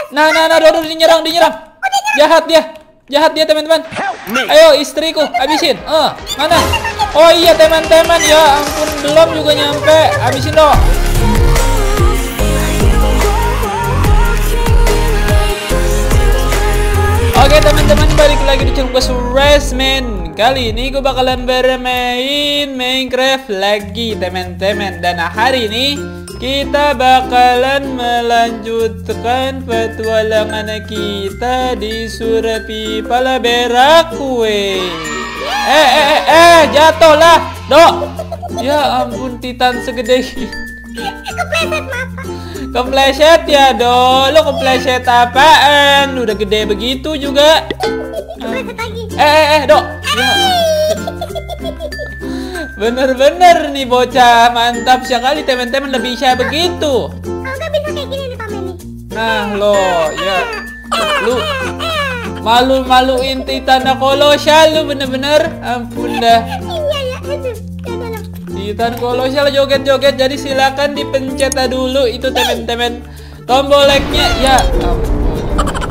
Nah, Dodo dinyerang. Jahat dia teman-teman. Ayo istriku, habisin. Mana? Oh iya teman-teman, ya ampun belum juga nyampe. Habisin dong. Oke teman-teman, balik lagi di channel gue Suresman. Kali ini gue bakalan bermain Minecraft lagi teman-teman. Dan hari ini kita bakalan melanjutkan petualangan kita di Survival Berakue. Jatuh lah, Dok. Ya ampun, Titan segede ini. Kepleset mata. Kepleset ya, Dok. Lo kepleset apaan? Udah gede begitu juga. Kepleset lagi. Dok. Ya. Bener-bener nih bocah, mantap sekali teman-teman, udah bisa begitu. Nggak bisa kayak gini nih pamen nih. Nah lo, ya lu malu-maluin Titan kolosal lu bener-bener, ampun dah. Iya ya, aduh. Titan kolosal joget-joget, jadi silakan dipencet dulu itu teman-teman tombol like-nya. Ya ampun,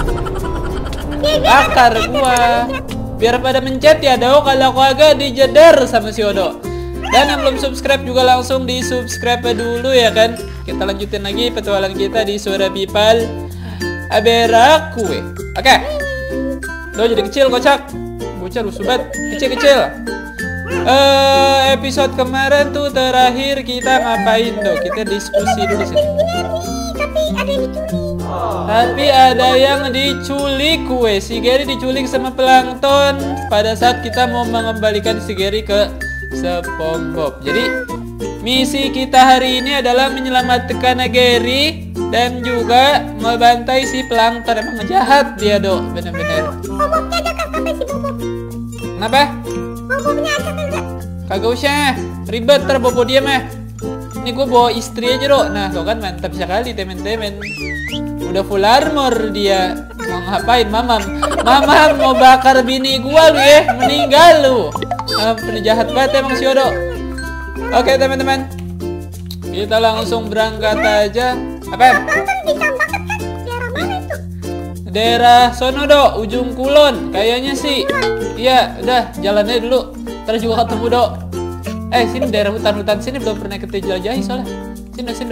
bakar gua. Biar pada mencet ya Do, kalau aku agak dijedar sama si Odo. Dan yang belum subscribe juga langsung di subscribe dulu ya kan. Kita lanjutin lagi petualangan kita di Survival Berakue. Oke. Do jadi kecil kocak. Bocah rusuh banget. Kecil-kecil. Episode kemarin tuh terakhir kita ngapain Do? Kita diskusi dulu sini. Tapi ada yang diculik kue. Si Gary diculik sama plankton pada saat kita mau mengembalikan si Gary ke SpongeBob. Jadi misi kita hari ini adalah menyelamatkan Gary dan juga membantai si plankton. Emang jahat dia Do, bener-bener. Bobobnya ada sampai si Bobob. Kenapa? Bobobnya ada kagak? Kagak usah, ribet ntar bobo dia mah. Ini gue bawa istri aja Do. Nah lo kan mantap sekali temen-temen. Udah full armor dia. Mau ngapain mamam? Mamam mau bakar bini gua lu ya. Meninggal lu. Ampun jahat banget emang si Odo. Oke teman-teman, kita langsung berangkat aja. Apa? Bisa banget kan? Daerah mana itu? Daerah sono Do, ujung kulon. Kayaknya sih. Iya, udah jalannya dulu. Terus juga ketemu Do. Sini daerah hutan-hutan sini belum pernah kita jelajahi soalnya. Sini.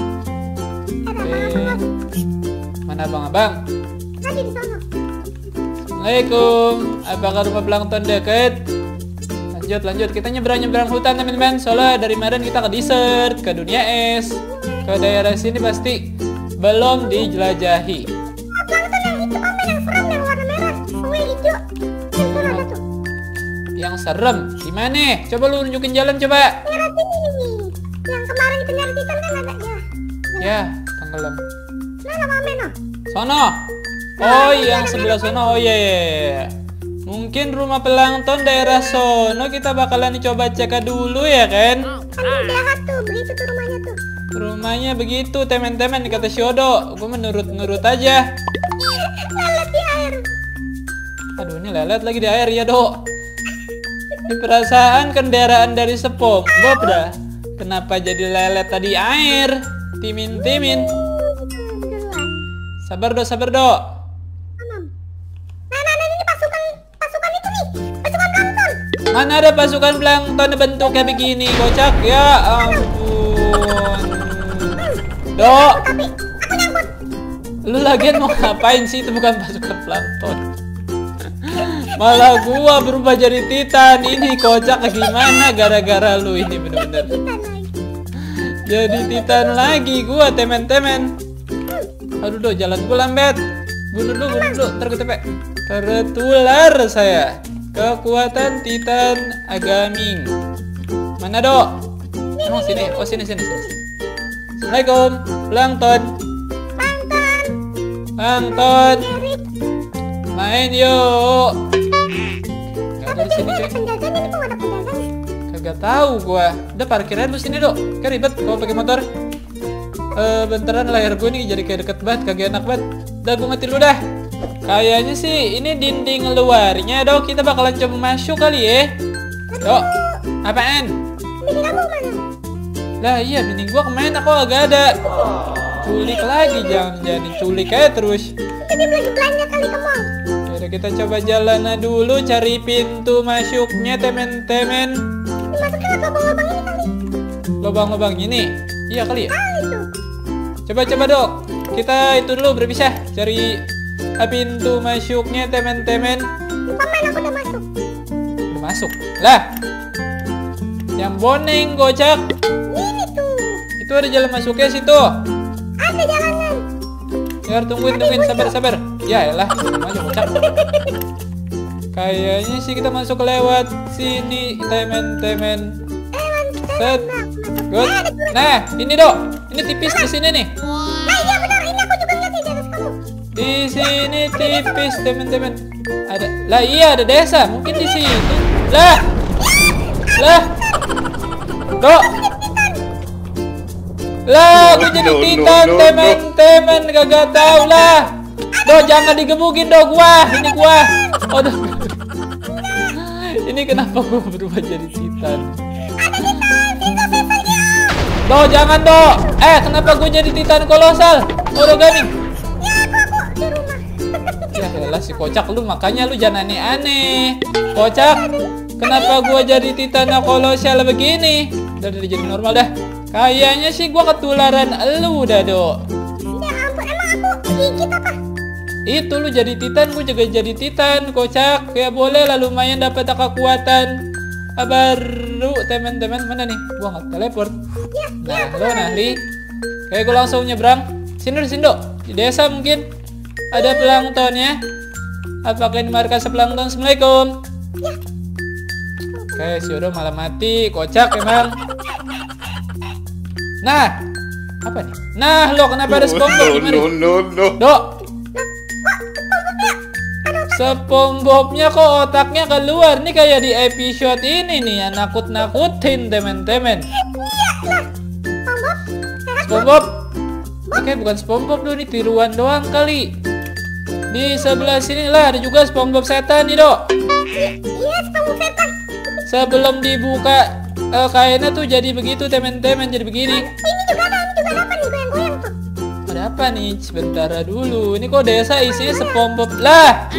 Mana abang-abang? Tadi di sana. Assalamualaikum. Apakah rumah plankton deket? Lanjut. Kita nyebrang hutan teman-teman. Soalnya dari kemarin kita ke desert, ke dunia es, ke daerah sini pasti belum dijelajahi. Plankton yang itu pamen yang serem yang warna merah, kue hijau. Itu ada tuh. Yang serem? Gimana? Coba lu nunjukin jalan coba. Merah sini nih. Yang kemarin kita nyari Titan kan ada ya. Ya, tenggelam. Mana pamen oh? Sono. Oh, yang sebelah sono. Oh iya. Mungkin rumah plankton daerah sono kita bakalan coba cek dulu ya kan. Kan jahat tuh, begitu tuh rumahnya tuh. Rumahnya begitu teman-teman kata si Odo. Gue menurut aja. Lelet di air. Aduh ini lelet lagi di air ya Do. Ini perasaan kendaraan dari SpongeBob dah. Kenapa jadi lelet tadi air? Timin. Sabar Do. Ini pasukan itu nih. Pasukan plankton. Mana ada pasukan plankton bentuknya begini, kocak. Ya ampun. Do. Tapi aku nyangkut. Lu lagian mau ngapain sih? Itu bukan pasukan plankton. Malah gua berubah jadi Titan. Ini kocak gimana gara-gara lu ini bener-bener. Jadi Titan lagi gua temen-temen. Aduh Do, jalan gua lambat. Bunuh dulu, ntar gue tepek. Tertular saya. Kekuatan Titan Agaming. Mana Do? Emang sini? Oh sini. Assalamualaikum, plankton. Main yuk. Gak ada di sini coy. Penjagaan ini kok ada penjagaan? Kagak tahu gua. Udah parkiran lu sini Do. Kan ribet kalau pakai motor. Bentaran layar gue nih jadi kayak deket banget, kagak enak banget. Udah gue mati dulu dah. Kayaknya sih ini dinding luarnya Do. Kita bakalan coba masuk kali ya. Do, apaan? Bini kamu mana? Lah iya bini gua kemana kok agak ada. Culik lagi, jangan jadi culik aja terus. Itu dia lagi belanja kali ke mall. Yaudah, kita coba jalan dulu cari pintu masuknya, temen-temen. Masuknya lewat lubang-lubang ini kali. Lubang-lubang ini? Iya kali ya? Kali tuh. Coba dok, kita itu dulu berpisah cari pintu masuknya, temen-temen. Paman, aku udah masuk. Udah masuk lah. Yang boneng kocak. Ini tuh. Itu ada jalan masuknya situ. Ada jalanan. Ya tungguin, sabar. Ya elah, aja kocak. Kayaknya sih kita masuk lewat sini, temen-temen. Set. Good. Nah, ini dok. Ini tipis di sini nih. Nah iya benar, ini aku juga lihat di atas kamu. Di sini tipis, temen-temen. Ada. Lah iya, ada desa. Mungkin di sini. Lah. Dok. Lah, gue jadi titan, temen-temen. Gak tahu lah. Dok, jangan digebukin dok gua. Ini gua. Aduh. Ini kenapa gua berubah jadi titan? Dok, jangan dok. Kenapa gue jadi titan kolosal? Origami. Ya, aku di rumah. Ya elah si kocak lu, makanya lu jangan aneh-aneh. Kocak, kenapa gue jadi titan kolosal begini? Udah jadi normal dah. Kayaknya sih gue ketularan lu dah dok. Ya ampun, emang aku gigit apa? Itu lu jadi titan, gue juga jadi titan. Kocak, ya boleh lah, lumayan dapat kekuatan baru, teman-teman. Mana nih? Gua nggak teleport. Nah, lo Nahli. Kayak gue langsung nyebrang. Sini dok. Di desa mungkin ada plankton ya. Apakah ini markas plankton? Assalamualaikum. Oke, si Odo malah mati. Kocak emang. Nah, apa nih? Nah, lo kenapa ada SpongeBob? Gimana? Dok. SpongeBobnya kok otaknya keluar nih kayak di episode ini nih, yang nakut-nakutin temen-temen. SpongeBob? Oke, bukan SpongeBob dulu, ini tiruan doang kali. Di sebelah sini lah ada juga SpongeBob setan nih dok. Iya, SpongeBob setan. Sebelum dibuka kainnya tuh jadi begitu temen-temen, jadi begini. Ini juga ada apa nih goyang-goyang tuh? Ada apa nih? Sebentar dulu. Ini kok desa isinya SpongeBob lah.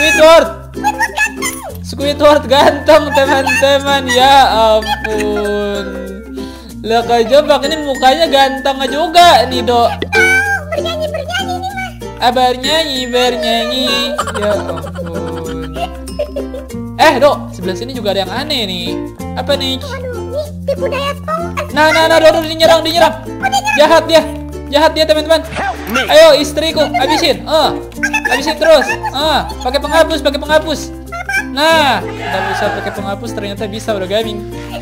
Squidward ganteng teman-teman, ya ampun. Lah kejebak, ini mukanya ganteng juga nih dok. Bernyanyi nih mah. Bernyanyi. Ya ampun. Dok, sebelah sini juga ada yang aneh nih. Apa nih? Waduh, nih tipu daya SpongeBob. Nah, dok, dinyerang. Jahat dia teman-teman. Ayo istriku, habisin. Habisin terus. Pakai penghapus. Nah, nggak bisa pakai penghapus, ternyata bisa origami.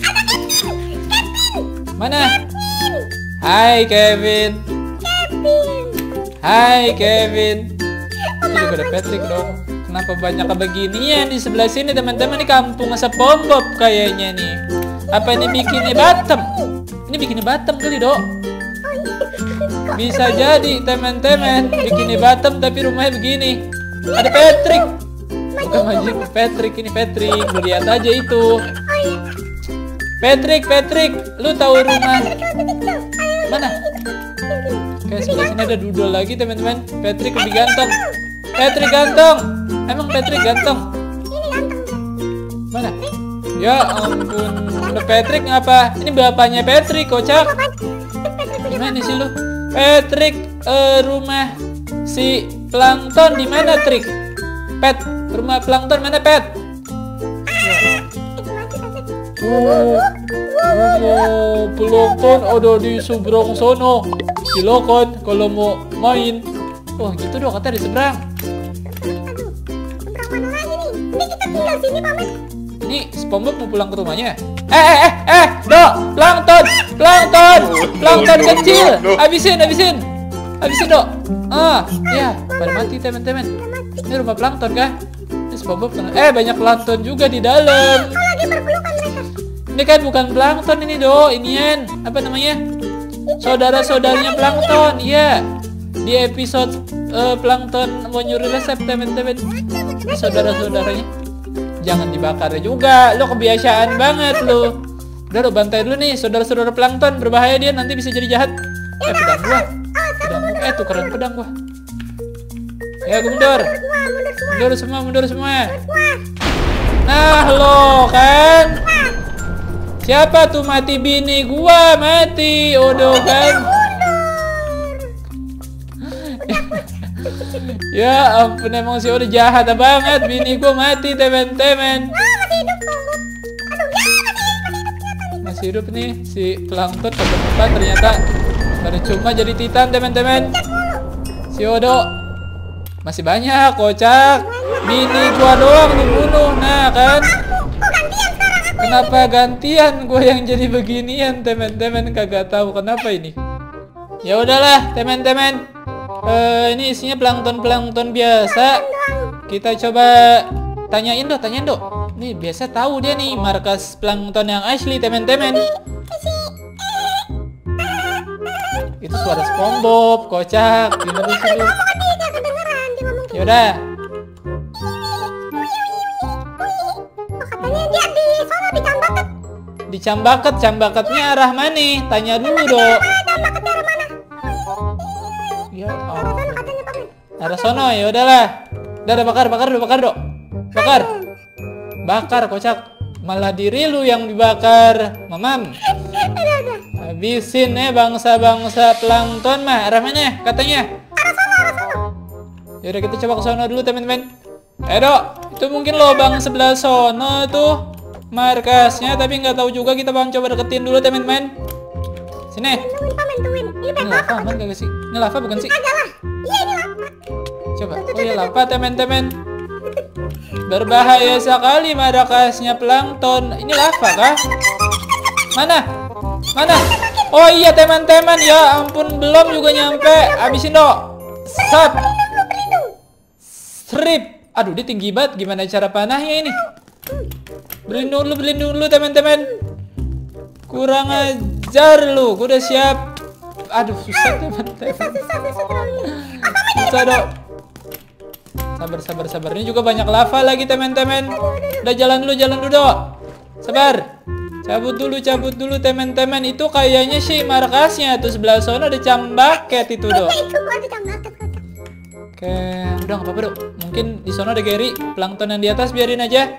Mana? Hai Kevin. Itu juga ada Patrick dong. Kenapa banyak beginian di sebelah sini teman-teman? Ini kampung SpongeBob kayaknya nih. Apa ini bikini bottom? Ini bikini bottom kali dok. Bisa jadi teman-teman, bikini bottom tapi rumahnya begini. Ada Patrick. Bukan Majin, Patrick, ini Patrick. Lu lihat aja itu. Patrick, lu tahu rumah mana? Kayak sebelah sini ada dudul lagi teman-teman. Patrick lebih ganteng. Emang Patrick ganteng? Mana? Ya ampun, udah Patrick ngapa? Ini bapaknya Patrick, kocak. Gimana sih lu? Patrick, rumah si plankton di mana, Trik? Rumah plankton mana, Pet? Plankton ada di seberang sono. Silakan kalau mau main. Oh gitu dong, kata di seberang. Seberang mana lagi nih? Ini kita tinggal sini, Paman. Ini SpongeBob mau pulang ke rumahnya. Dok, plankton kecil. Habisin, dok. Ya, pada mati teman-teman. Ini rumah plankton kah? Ini SpongeBob kan? Banyak plankton juga di dalam. Lagi berpelukan mereka. Ini kan bukan plankton ini dok, inian apa namanya? Saudara-saudaranya plankton, iya. Di episode plankton mau nyuri resep teman-teman. Saudara-saudaranya. Jangan dibakar juga, lo kebiasaan banget lo. Udah lo bantai dulu nih, saudara-saudara plankton berbahaya dia, nanti bisa jadi jahat. Pedang tukeran pedang gua. Ya, gua mundur. Mundur semua. Mundur semua. Wah. Nah, lo kan. Siapa tuh mati bini gua? Mati. Odo kan. Ya ampun, emang si Odo jahat banget. Bini gua mati, teman-teman. Masih hidup kamu. Aduh, ya Masih hidup nih si plankton kebetulan ternyata percuma jadi titan, teman-teman. Si Odo masih banyak, kocak. Bini gua doang dibunuh. Nah kan. Kok gantian sekarang aku? Kenapa gantian gua yang jadi beginian, teman-teman? Kagak tahu kenapa ini. Ya udahlah, teman-teman. Ini isinya plankton biasa. Kita coba tanyain dong. Nih biasa tahu dia nih markas plankton yang asli, teman-teman. Itu suara SpongeBob, kocak. Gimana sih lu? Yaudah. Katanya dia di sana di Cambaket. Di Cambaketnya arah mana? Tanya dulu, Dok. Cambaket arah mana? Ya Sana ampun. katanya paman. Arah sono, ya udahlah. Udah bakar, Dok. Bakar, kocak. Malah diri lu yang dibakar, Mamam. Habisin bangsa-bangsa plankton mah. Arah mana katanya? Arah sana. Yaudah kita coba ke sono dulu, teman-teman. Dok, itu mungkin lubang sebelah sono tuh markasnya, tapi nggak tahu juga. Kita bang coba deketin dulu, teman-teman. Sini. Tungguin paman. Ini Ini lava aman gak sih? Ini lava bukan sih? agak lah. Iya ini lava. Coba. Oh ya, lava, teman-teman. Berbahaya sekali markasnya plankton. Ini lava kah? Mana? Oh iya, teman-teman. Ya ampun, belum juga nyampe. Habisin, Dok. Sap. Strip. Aduh, dia tinggi banget. Gimana cara panahnya ini? Berlindung dulu, teman-teman. Kurang ajar lu. Gue udah siap. Aduh, susah, teman-teman. Susah, Dok. Sabar. Ini juga banyak lava lagi, teman-teman. Udah jalan dulu, Dok. Sabar. Cabut dulu, teman-teman. Itu kayaknya sih markasnya. Tuh sebelah sana ada Cambaket itu, Dok. Itu gua di Cambaket. Oke, udah nggak apa-apa, Dok. Mungkin di sana ada Gary. Plankton yang di atas biarin aja.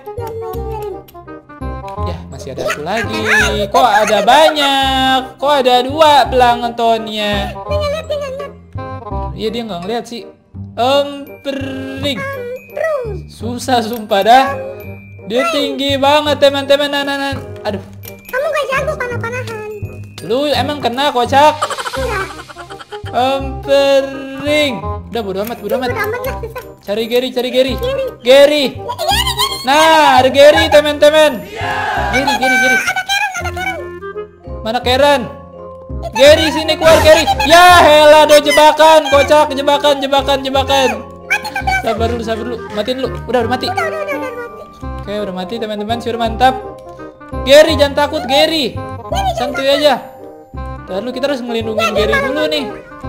Ya, masih ada satu lagi. Kok ada banyak? Kok ada 2 planktonnya? Iya, dia nggak ngeliat sih. Empering. Susah sumpah dah. Dia tinggi banget, teman-teman. Nah. Aduh. Kamu gak jago panah-panahan. Lu emang kena, kocak. Enggak. Empering. Udah bodo amat. Udah amat lah susah. Cari Gary. Nah, ada Gary, teman-teman. Gary. Mana Karen? Gary, sini keluar, Gary. Ya, helah, do jebakan, kocak, jebakan. Sabar dulu. Matiin dulu. Udah mati. Oke, udah mati, teman-teman. Sudah mantap. Gary, jangan takut, Gary. Santuy aja. Lalu kita harus ngelindungin Gary dulu nih.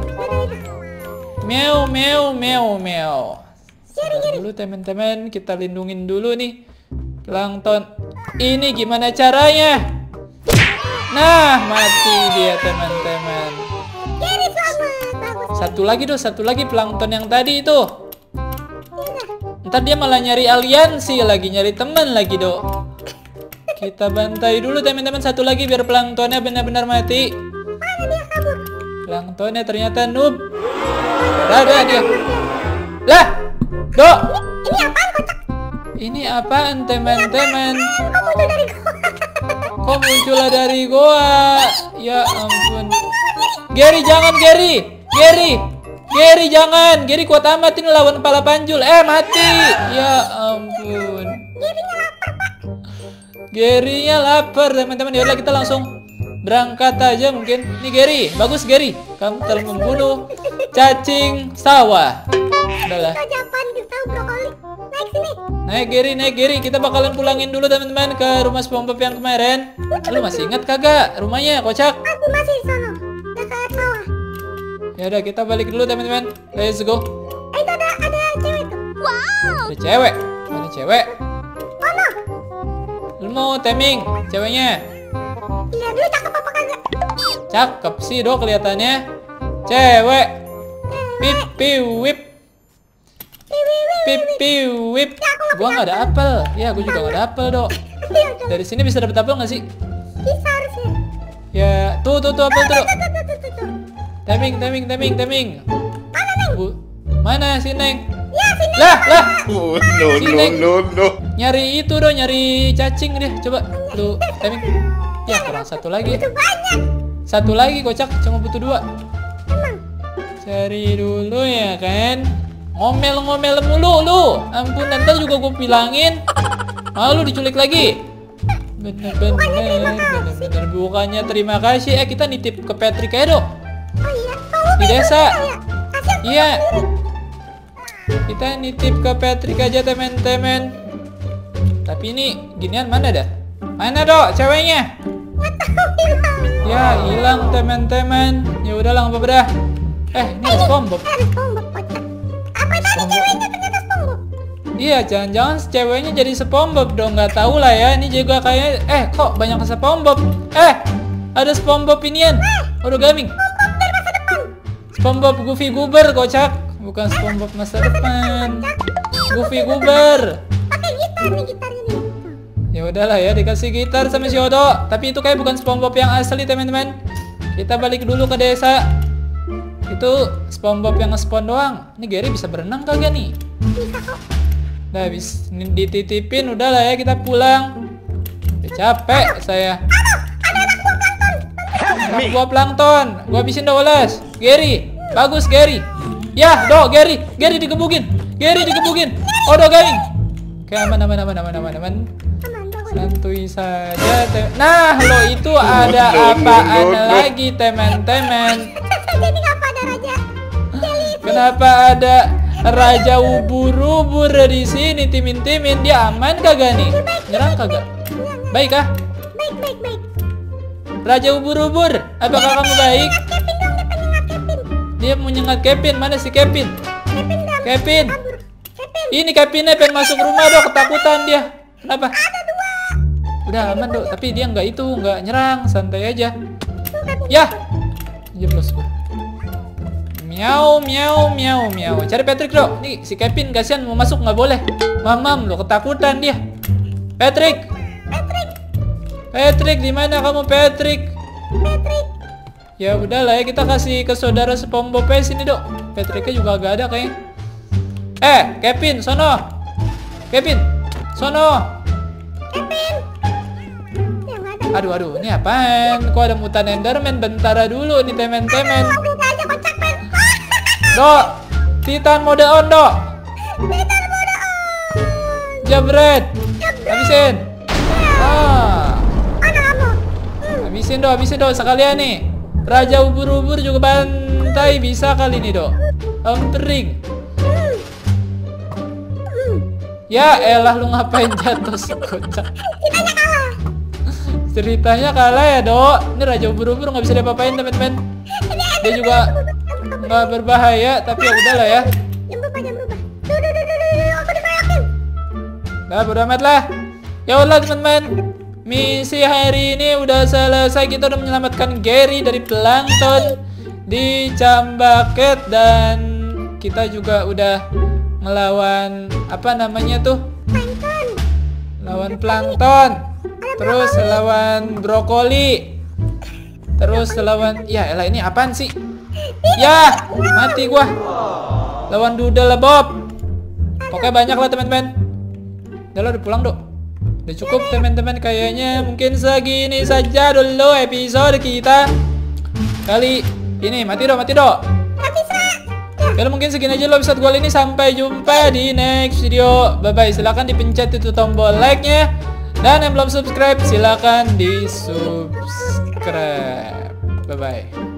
Meow. Sabar dulu, teman-teman. Kita lindungin dulu nih plankton. Ini gimana caranya? Nah, mati dia, teman-teman. Gary selamat. Bagus. Satu lagi plankton yang tadi itu. Ntar dia malah nyari aliansi lagi, nyari teman lagi, Dok. Kita bantai dulu, teman-teman. Satu lagi biar planktonnya benar-benar mati. Mana dia kabur? Planktonnya ternyata noob. Ada dia. Lah, Dok. Ini apaan kocak? Ini apaan, teman-teman? Kok muncul Kok muncul dari gua? dari goa? Ya ampun. Gary, jangan, Gary jangan. Gary kuat amat ini lawan kepala panjul. Mati. Ya ampun. Gary-nya lapar, teman-teman. Yaudah, kita langsung berangkat aja mungkin. Nih Gary, bagus Gary. Kamu telah membunuh cacing sawah. Udahlah. Japan tahu brokoli. Naik sini. Naik Gary. Kita bakalan pulangin dulu, teman-teman, ke rumah SpongeBob yang kemarin. Lu masih ingat kagak rumahnya, kocak? Aku masih di sana. Dekat sawah. Ya udah, kita balik dulu, teman-teman. Let's go. Itu ada cewek tuh. Wow. Ada cewek. Mana cewek? Oh no. Lu mau teming ceweknya? Lihat dulu cakep apa kagak? Cakep sih, Dok, kelihatannya. Cewek. Pip piwip. Pip piwip. Gua nggak ada apel. Ya, gua juga nggak ada apel, Dok. Dari sini bisa dapat apel nggak sih? Bisa harusnya. Ya, tuh apel tuh, Dok. Tuh. Teming. Mana si Neng? Ya, sini. Lah. Oh, Si Neng. no. Nyari itu dong, nyari cacing deh. Coba lu teming. Ya, kurang satu lagi. Itu banyak. Satu lagi kocak, cuma butuh 2. Emang. Cari dulu ya kan. Ngomel mulu lu. Ampun, nanti juga gue bilangin. Malu diculik lagi. Bener. Bukannya terima kasih. Kita nitip ke Patrick aja dong. Oh iya. Di desa. Hasil Iya. Kita nitip ke Patrick aja temen-temen. Tapi ini ginian mana dah? Mana dok ceweknya? nggak tahu hilang. Ya hilang temen-temen. Ya udahlah nggak apa-apa dah. Ini ada SpongeBob. Ada SpongeBob kocak. Apa tadi SpongeBob. ceweknya ternyata SpongeBob? Iya, jangan-jangan ceweknya jadi SpongeBob dong. Nggak tahu lah ya. Ini juga kayaknya. Kok banyak SpongeBob? Ada SpongeBob inian. Udah gaming. SpongeBob dari masa depan. SpongeBob Goofy Goober kocak. Bukan SpongeBob masa depan. Goofy Goober. Pakai gitar nih gitarnya nih. Ya udahlah ya, dikasih gitar sama si Odo. Tapi itu kayak bukan SpongeBob yang asli teman-teman. Kita balik dulu ke desa. Itu SpongeBob yang nge-spawn doang. Ini Gary bisa berenang kagak nih? Bisa kok. Udah habis dititipin, udahlah ya kita pulang. Udah capek saya. Anak buah plankton. Gua habisin dong Oles. Gary, bagus Gary. Ya, Gary digebukin. Odo gaming. Oke, aman. Aman bagus. Santuy saja. Nah, lo itu ada apaan lagi, teman-teman? Jadi ngapa ada raja? Kenapa ada Raja ubur-ubur di sini timin-timin? Dia aman kagak nih? Nyerang kagak? Baik kah? Baik. Raja ubur-ubur, apakah kamu baik? Kevin dong, dia penyengat Kevin. Dia mau nyengat Kevin. Mana si Kevin? Kevin dong. Kevin. Kabur. Kevin. Ini Kevinnya pengen masuk rumah dok, ketakutan dia. Kenapa? Ada 2. Udah aman dok, tapi dia nggak nyerang, santai aja. Tuh Kevin. Ya, jeblos gua. Miau. Cari Patrick dok. Nih si Kevin kasihan mau masuk nggak boleh. Mamam lo ketakutan dia. Patrick di mana kamu Patrick? Ya udahlah ya kita kasih ke saudara SpongeBob sini dok. Patricknya juga agak ada kayaknya. Kevin sono. Kevin. Ya nggak ada. Aduh, ini apaan? Kok ada mutan Enderman? Bentar dulu nih temen-temen. Oke aja kocak pen. Dok, Titan mode on dok. Titan mode on. Jabret. Habisin. Mana kamu? Habisin dok sekalian nih. Raja ubur-ubur juga bantai bisa kali nih dok. Empering. Ya elah lu ngapain jatuh sekocak. Kitanya kalah. Ceritanya kalah ya dok. Ini Raja ubur-ubur nggak bisa diapa-apain teman-teman. Dia juga nggak berbahaya tapi ya udahlah ya. Jam berubah. Duh, aku dikoyakin. Nah bodo amat lah. Ya udah teman-teman, misi hari ini udah selesai. Kita udah menyelamatkan Gary dari plankton di Cambaket. Dan kita juga udah ngelawan apa namanya tuh, lawan plankton. Terus lawan brokoli. Terus lawan, ya elah ini apaan sih? Ya mati gua. Lawan Doodle Bob. Pokoknya banyak lah teman-teman. Udah lo udah pulang dok. Udah cukup teman-teman kayaknya. Mungkin segini saja dulu episode kita kali ini. Mati dok. Kalau mungkin segini aja lo episode gue ini. Sampai jumpa di next video. Bye bye. Silahkan dipencet itu tombol like nya. Dan yang belum subscribe silahkan di subscribe. Bye bye.